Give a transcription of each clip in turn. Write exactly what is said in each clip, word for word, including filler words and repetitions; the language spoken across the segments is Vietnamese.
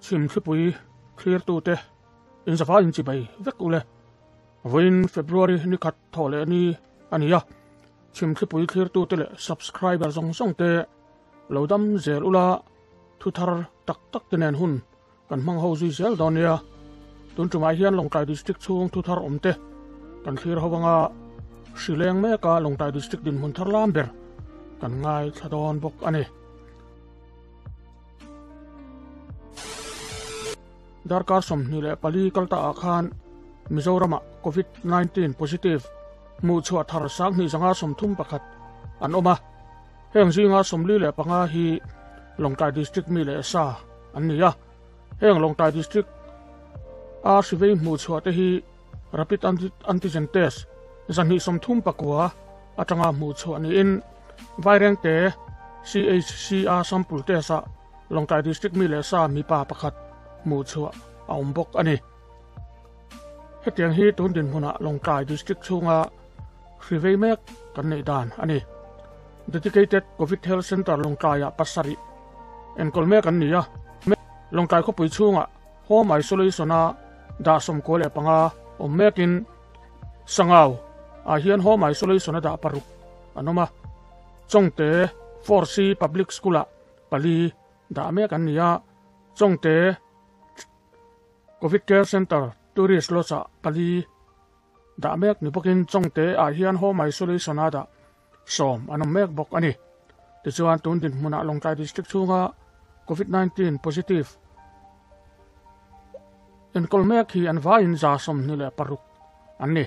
ชิมคลิปวิเคลียร์ตัวเตอินสฟ้าอินจิบไปเวกุเลวันเฟบรุรีนี่ขัดทอเลนี่อันนี้อะชิมคลิปวิเคลียร์ตัวเตเล subscriber สองสองเตเราดำเซลอุลาทุทาร์ตักตักเตนหุ่นกันมังเฮาซุยเซลดอนเนียตุนจุมาเฮียนลงใต้ดิสตริกช่วงทุทาร์อมเตกันเคลียร์เขาบังอาสิเลงเมกาลงใต้ดิสตริกดินหุ่นทาร์ลามเบอร์กันง่ายทะดอนบกอันนี้ดาร์การสมนี่แหละปลีกัลตาอาคารมิโซรามะโควิดสิบเก้า positive มูชัวทาร์สังนี่สังหาสมทุ่มประคัดอันออกมาเฮงซิงาสมลีแหละปังอาฮีลงใต้ดิสตริกมีแหละซาอันนี้อะเฮงลงใต้ดิสตริกอาสิเวมูชัวเตฮี rapid antigen test สันนี่สมทุ่มประกัวอาจังอามูชัวนี่อินไวรังเต ซี เอช ซี อาร์ sample เตสะลงใต้ดิสตริกมีแหละซามีป่าประคัดมูชัวเอาอุบกอันนี้เหตุอย่างที่ตุนดินหัวหน้าลงใต้ดิสตริกช่วงอาสิเวเมกกันในด่านอันนี้ dedicated covid health center ลงใต้อะปัสสริเอ็นกอลเมกันนี่อะลงใต้เขาไปช่วงอะ home isolation อะด่าสมควรเลยปังอาอมเมกินสังเอาอาเฮียน home isolation อะด่าปรุกอันนั้นมาจงเตะ four C public school อะปลีด่าเมกันนี่อะจงเตะcovid care center tourist losa pali da mek ni pokin chongte a hian home isolation ada som anom mek bok ani ti chuan tun din hmuna longkai district chunga covid nineteen positive en kolmek hi an vain za som ni le paruk anni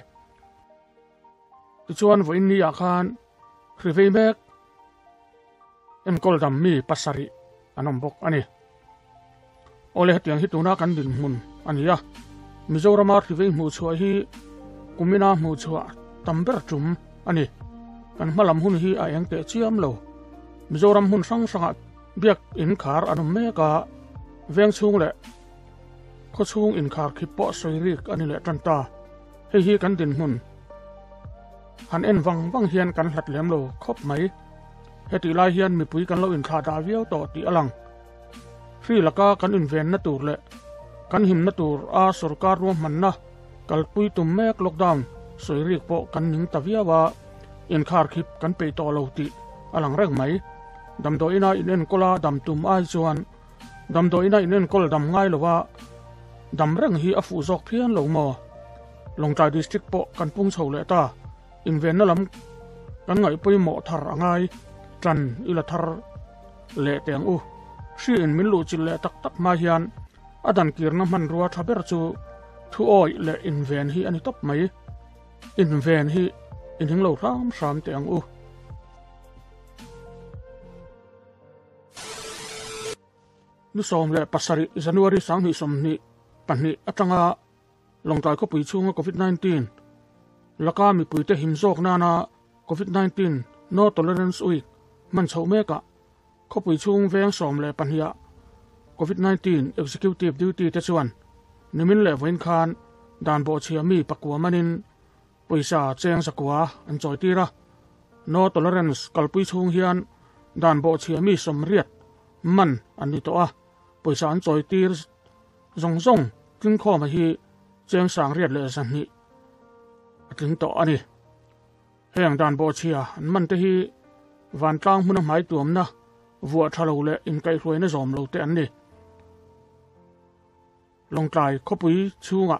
ti chuan voin ni a khan hrivei mek en koldam mi pasari anom bok ani ole hetiang hituna kan din mun ania Mizoram ar tivei mu chua hi kumina mu chua tamber chum ani kan malam hun hi a eng te chiam lo Mizoram hun sang sanga biak in khar anum me ka veng chung le kho chung in khar khipo soirik ani le tanta he hi kan din hun han en wang wang hian kan hlat lem lo khop mai heti lai hian mi pui kan lo in kha da viau to ti alang Sri Lanka kan in ven na tur le kan him na tur a sarkar ro manna kalpui tum mek lockdown soirik po kan ning tavia wa in khar khip kan pe to lo ti alang reng mai dam do ina inen kola dam tum ai chuan dam do ina inen kol dam ngai lowa dam reng hi afu zok phian lo mo longtai district po kan pung chho le ta in ven na lam kan ngai pui mo thar angai tran ila thar le teng u si in min lu chil le tak tak ma hian adan kirna man ruwa thaber chu thu oi le in ven hi ani top mai in ven hi in hing lo ram sam te ang u nu som le pasari January sang hi som ni panni atanga longtai ko pui chunga covid nineteen laka mi pui te him jok na na covid nineteen no tolerance week man chho me ka ko pui chung veng som le panhia covid nineteen executive duty te chuan nimin le voin khan dan bo chia mi pakwa manin poisa cheng sakwa an choi tira no tolerance kalpui chung hian dan bo chia mi som riat man ani to a poisa an choi tir zong zong king kho ma hi cheng sang riat le san ni atling to ani heng dan bo chia an man te hi van tlang mun mai tuam na vua thalo le in kai hloi na zom lo te an ni long trai khopui chunga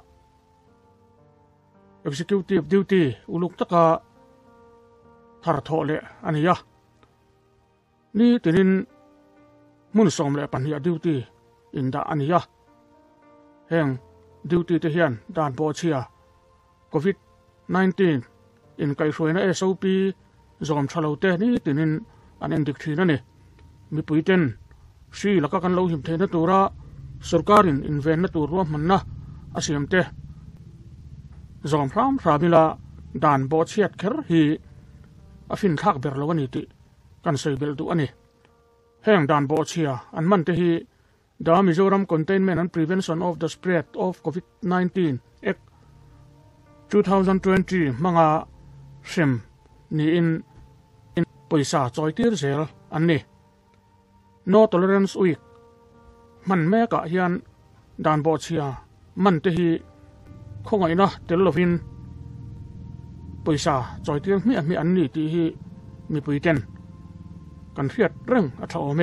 executive duty uluk taka thar tho le ania ni tinin mun som le pan hi duty in da ania heng duty te hian dan bo chia covid nineteen in kai hloi na S O P zom thalo te ni tinin an endik thina ni mi puiten si laka kan lo him thena tura sarkarin in ven na tur ro manna asiamte zom ram ramila dan bo chiat kher hi afin thak ber lo ani ti kan sei bel du ani heng dan bo chia an man te hi the Mizoram Containment and Prevention of the Spread of covid nineteen Act twenty twenty manga sem ni in in poisa choi tir zel ani no tolerance week man me ka hian dan bo chia man te hi khongai na tel lovin paisa choi tiang mi mi an ni ti hi mi pui ten kan riat reng a tha ome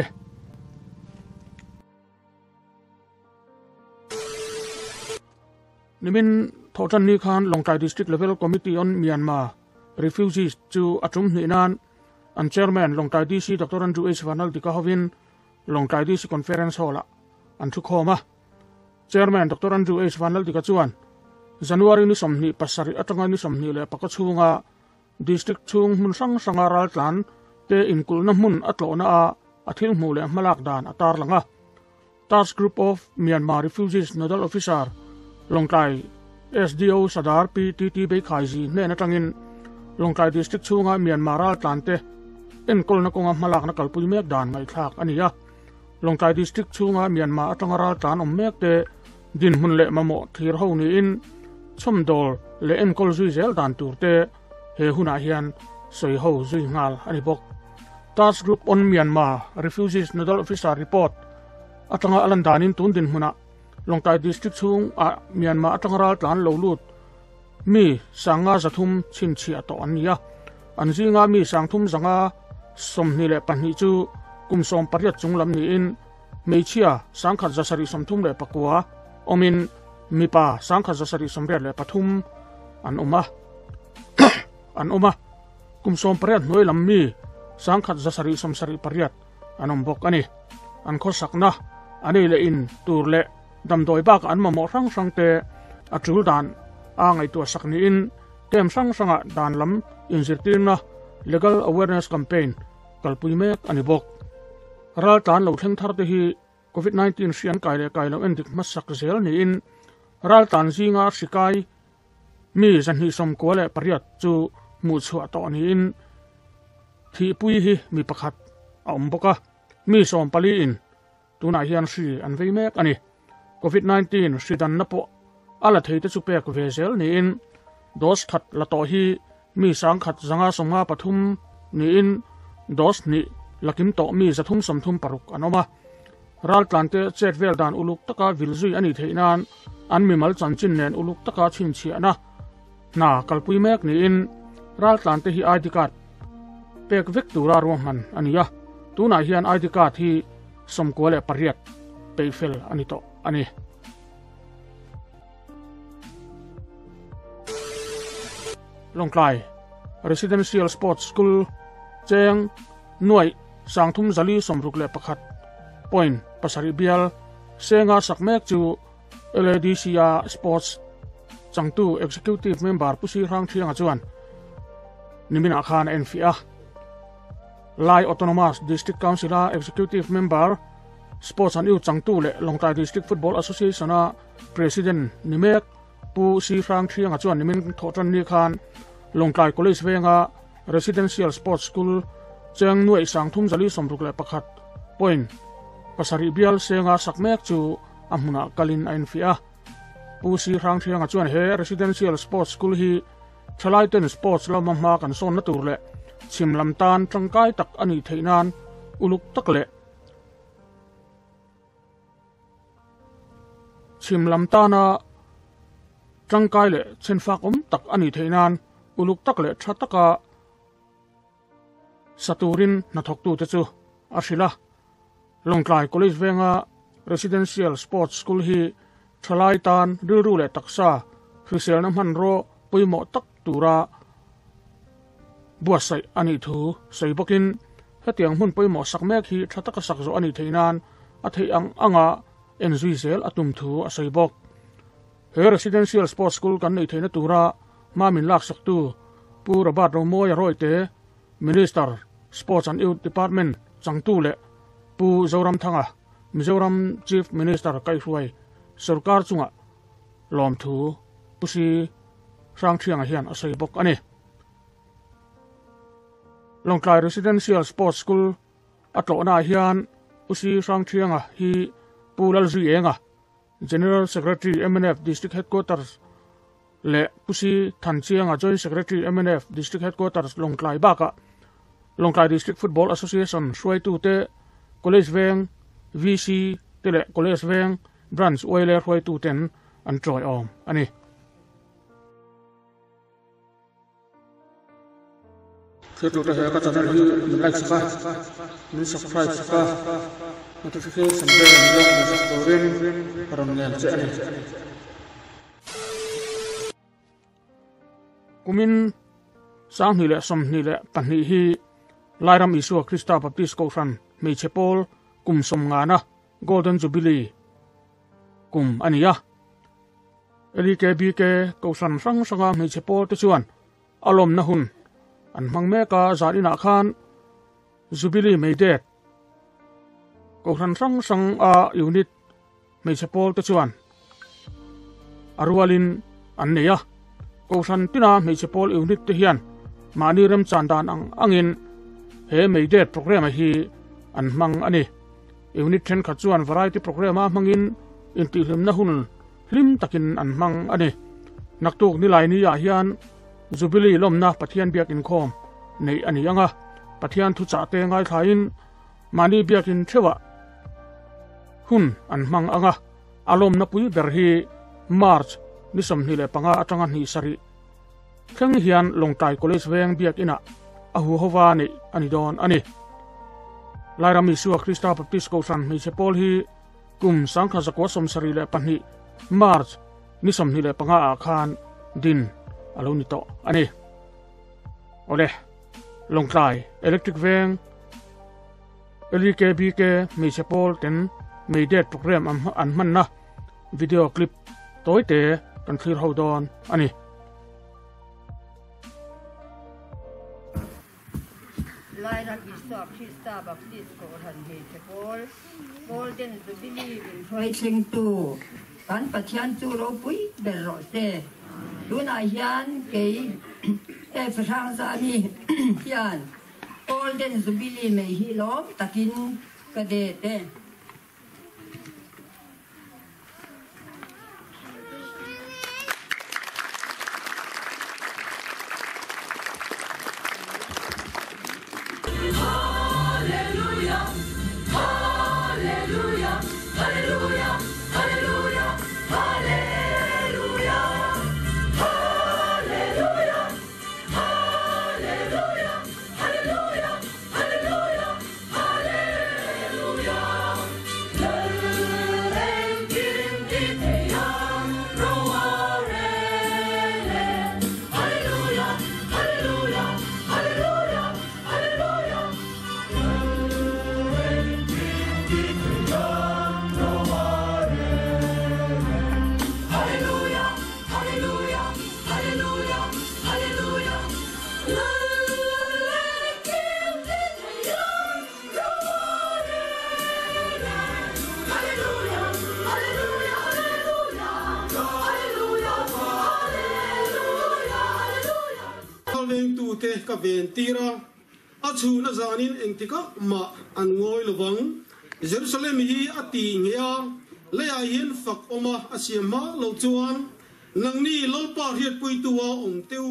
nimin thotan ni khan Longtai District Level Committee on Myanmar Refugees chu atum ni nan an chairman Longtai D C Doctor Andrew H Vanal dika hovin Longtai D C conference hall an thu khoma chairman Doctor Andrew H Vanal dika chuan January ni somni pasari atanga ni somni le pakachunga district chung mun sang sangaral tlan te inkul na mun atlona a athil mu le malak dan atar langa task group of Myanmar Refugees nodal officer Longtai S D O Sadar P T T Bay Khaiji ne na tangin Longtai district chunga Myanmar al tlante inkul na konga malak na kalpui mek dan ngai thak ania Longtai district chunga Myanmar atangaral tlan om mek te din mun le mamo thir ho ni in chomdol le enkol zui zel dan turte he huna hian soi ho zui ngal ani bok task group on Myanmar Refugees nodal officer report atanga alandanin tun din huna Longtai district chung a Myanmar atangaral tlan lo lut mi sanga zathum chin chi ato ania anjinga mi sangthum zanga somni le panhi chu kumsom pariat chunglam ni in meichia sangkhat zasari somthum le pakwa omin mipa sangkhat zasari somre le pathum an uma an uma kumsom pariat noi lammi sangkhat zasari somsari pariat anom bok ani an khosakna ani le in turle damdoi bak an mamo sang sang te atul dan angai tu sakni in kem sang sanga dan lam inzirtina legal awareness campaign kalpui mek ani bok ral tan lo thleng thar te hi covid nineteen sian kai le kai lo endik masak zel ni in ral tan zinga sikai mi zan hi som ko le pariat chu mu chua to ni in thi pui hi mi pakhat a om boka mi som pali in tuna hian si an vei mek ani covid nineteen sidan na po ala theite chu pek ve zel ni in dos that la to hi mi sang khat zanga somga pathum ni in dos ni lakim to mi zathum somthum paruk anoma ral tlante chetvel dan uluk taka vilzui ani theinan an mimal chanchin nen uluk taka chin chi ana na kalpui mek ni in ral tlante hi I D card pek vek tura ro man ania tuna hian I D card hi somkole pariat peifel ani to ani Longtai Residential Sports School cheng nuai sangthum zali somruk le pakhat point pasari bial senga sakmek chu L A D C A Sports changtu executive member pusi rang thianga chuan nimina khan N F I A Lai Autonomous District Council executive member Sports and Youth changtu le Longtai District Football Association a president nimek pu si rang thianga chuan nimin thotan ni khan Longtai College venga Residential Sports School cheng nuai sangthum zali somruk le pakhat point pasari bial senga sakmek chu amuna kalin N F I A pu si rang thianga chuan he Residential Sports School hi thalaiten sports lama ma kan son na tur le chimlam tan tangkai tak ani theinan uluk tak le chimlam tana tangkai le chenfak um tak ani theinan uluk tak le thataka saturin na thoktu te chu ashila Longtai College venga Residential Sports School hi thalai tan ru le taksa fisel na man ro puimo tak tura buasai ani thu seibokin hetiang hun puimo sakmek hi thataka sakzo ani theinan a thei ang anga enzuizel atum thu a seibok he Residential Sports School kan nei theina tura mamin lak saktu pura bat ro moya roite Minister Sports and Youth Department changtu le pu zoram thanga Mizoram Chief Minister kai huai sarkar chunga lom thu pusi sang thianga hian asai bok ani Longtai Residential Sports School atlona hian pusi sang thianga hi pulal zui enga General Secretary M N F District Headquarters le pusi thanchianga Joint Secretary M N F District Headquarters Longtai baka Longtai District Football Association suai tu te college veng V C tele college veng branch oile roi tu ten an troi om ani Saya tu dah kata tadi like saka, ni subscribe saka, notification bell ni yang storin karon ngel je ani. Kumin sang ni le som ni le panhi hi lairam Isu Krista Baptist Kofran Mei Chapel kum som ngana Golden Jubilee kum ania. Eli ke bi ke Kofran sang sanga Mei Chapel te chuan alom na hun an mang me ka zarina khan Jubilee Mei det Kofran sang sang a unit Mei Chapel te chuan arwalin an neya Kofran tina Mei Chapel unit te hian mani rem chandan ang angin he Mei det program hi an mang ani unit ten khachuan variety program a mangin inti hlim na hun hlim takin an mang ani naktuk ni lai ni ya hian Jubilee lomna pathian biak in khom nei ani anga pathian thu cha te ngai thain mani biak in thewa hun an mang anga alom na pui ber hi March ni som ni le panga atanga ni sari kheng hian longtai college weng biak ina ahu howa ni ani don ani lairam Isu Krista Baptist Kofran Mei Chapel hi kum sangkha zakwa som sari le panhi March ni som ni le panga a khan din alo nito ani ole longtai electric veng eli ke bi ke Mei Chapel ten Mei det program am an man na video clip toy te kan clear hold on ani lairam Isu Krista Baptist Kofran Mei Chapel Golden Jubilee in Roi Ching tu kan pathian chu ro pui ber ro se Luna hian kei e phang za ni hian Golden Jubilee Mei hi lom takin ka de te Hallelujah Hallelujah Hallelujah Hallelujah Hallelujah te ka ven tira a chuna zanin engtika ma an ngoi lowang Jerusalem hi ati ngea leya hian fak oma asiama lo chuan nangni lolpa riat pui tuwa ong teu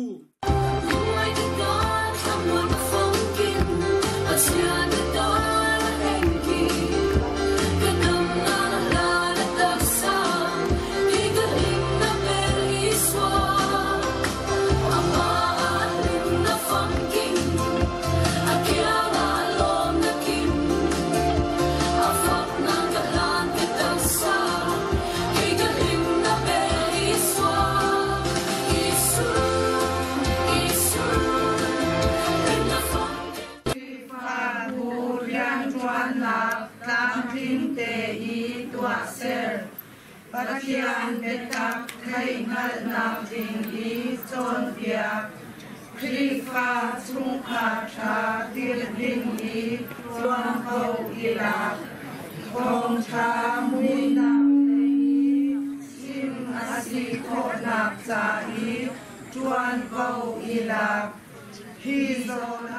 Pathian betak khai ngal nam ding i chon pia Krifa chung kha tha tir ding i chuan ho ila kong tha mui nam nei sim asi kho nak cha i chuan ho ila hi zona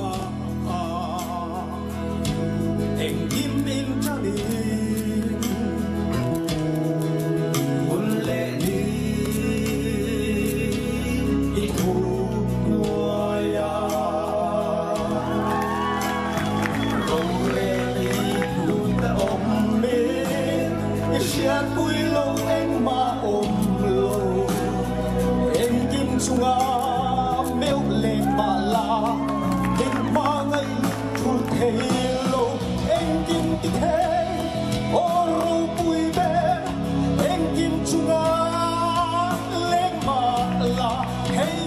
em im im chali Hãy subscribe hello em kim ti khen oro pui be em kim chunga le ma la hey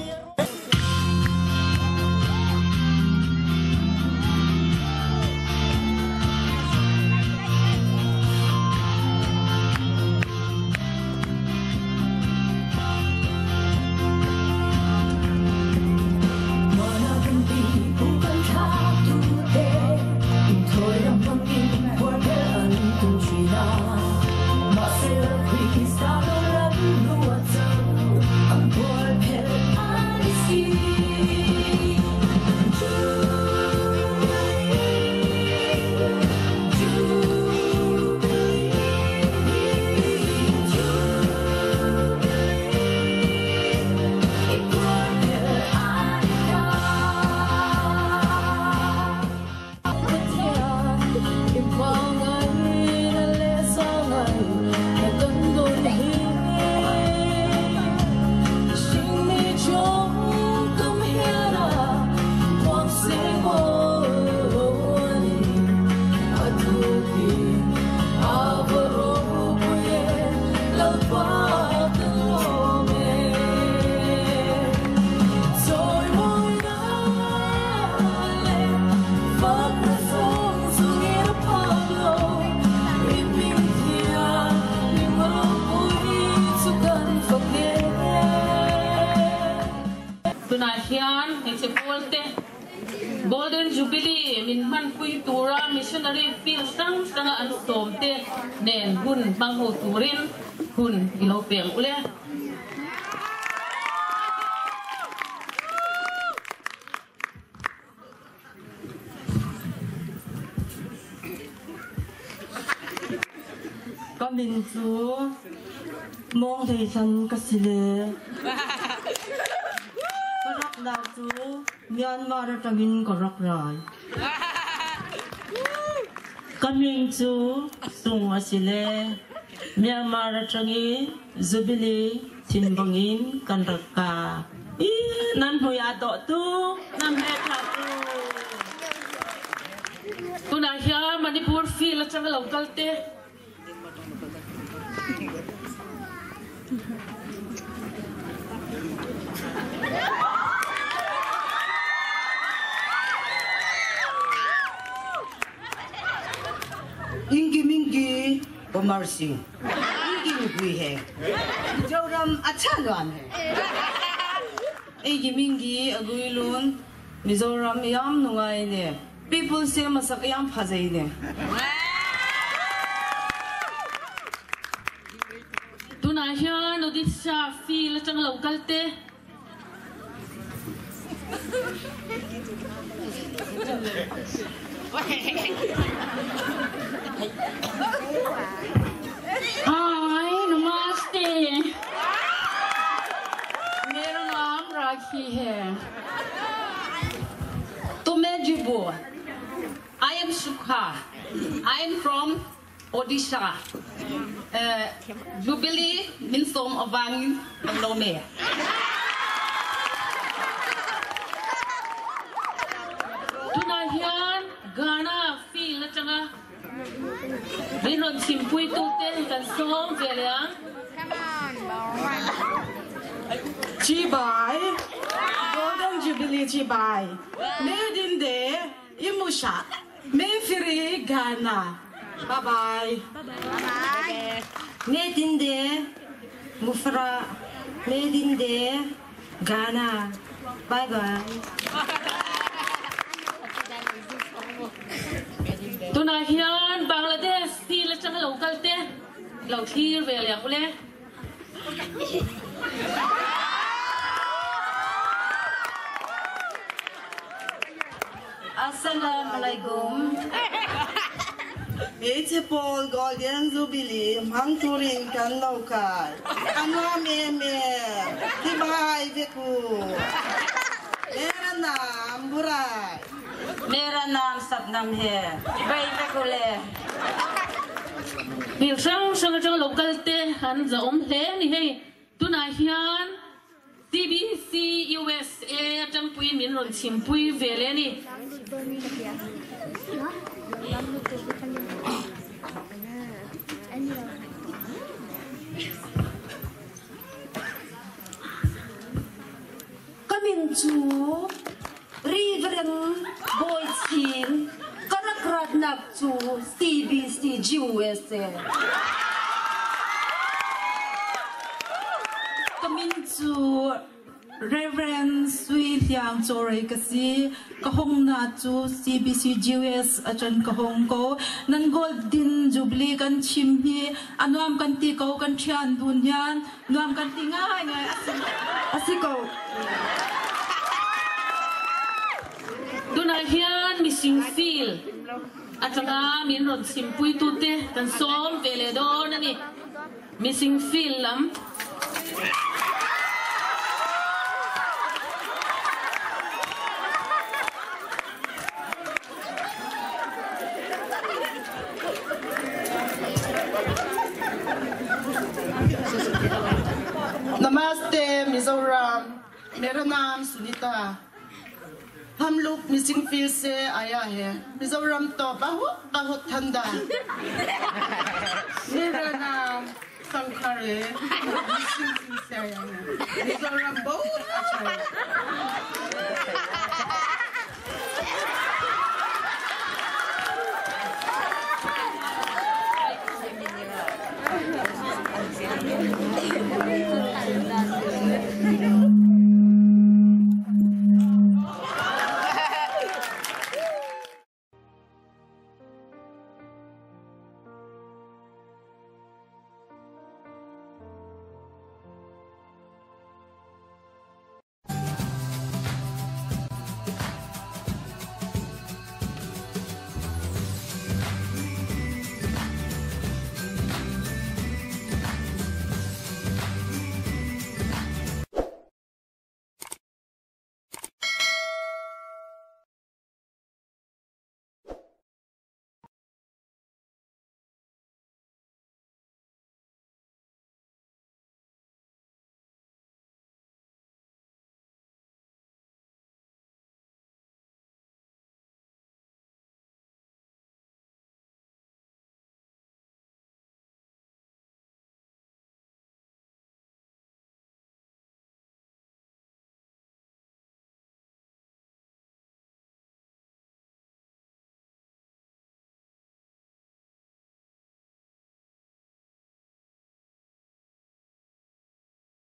Golden Jubilee min man pui tura missionary field sang sang anu tom te nen hun bang ho turin hun ilo pem ule Kamin chu mong thei san kasile karak na chu Myanmar tangin karak rai Kamin chu sung asile Myanmar tangi Jubilee tinbangin kanraka i nan hoya do tu nan he tha tu Tunahya Manipur feel chang local te Ingi mingi Omar Singh Ingi mugui hai Jauram achanwan hai Ingi mingi agui lun Mizoram yam nungai ne People say masak yam phajai ne Tunahya Odisha feel chang local te Hi, namaste. मेरा नाम राखी है. तो मैं जिबो. I am Sukha. I am from Odisha. Uh, Jubilee means som avang lome. Tunahyan Ghana feel changa Rinon simpui tute kan song veliang Chibai Golden Jubilee Chibai Made in the Imusha Mayfiri Ghana Bye bye Bye Made in the Mufra Made in the Ghana Bye bye Tunahyan Bangladesh feel changa local te lau thir veliang ule Assalamualaikum. It's Paul Golden Jubilee Mang Turing kan local Anwa meme Kibai beku Mera naam Burai मेरा नाम सपनम है भाई तकुले Bil sang sang chang local te han za om hle ni hei Tunahyan B C U S A จังปุยมินรนชิมปุยเวเลนี่ก็มินจูรีเวรนบอยชินก็รักรักนักจู C B C U S A ก็มินจู Reverend สุยเลียงโจเรกซีก็หงนาจู C B C U S อาจารย์ก็หงโกนันกอลดินจูบลีกันชิมฮีอันวามกันตีโกกันเชียนดุนยานนวามกันตีง่ายไงอาซิโกดูนายเฮียนมิสิงฟิลอาจารย์มินรนชิมปุยตุเตกันซ้อมเวเลโดนั่นนี่มิสิงฟิลลำ नमस्ते मिजोरम मेरा नाम सुनीता हम लोग मिसिंग फील्ड से आया है मिजोरम तो बहुत बहुत ठंडा मेरा नाम शंकरे मिसिंग फील्ड से आया है मिजोरम बहुत अच्छा है